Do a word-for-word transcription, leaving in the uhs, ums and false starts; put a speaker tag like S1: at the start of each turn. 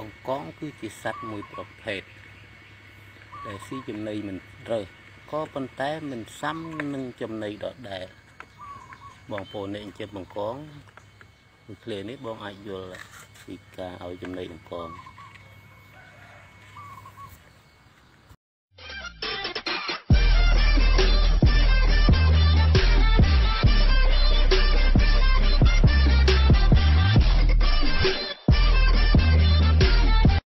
S1: បង្កងគឺជាសត្វមួយប្រភេទដែលស៊ីចំណីមិនរើសក៏ប៉ុន្តែមិនซ้ำនឹងចំណីដដែលបងប្អូនអ្នកចិញ្ចឹមបង្កងមួយឃ្លានេះបងអាចយល់ពីការឲ្យចំណីបង្កង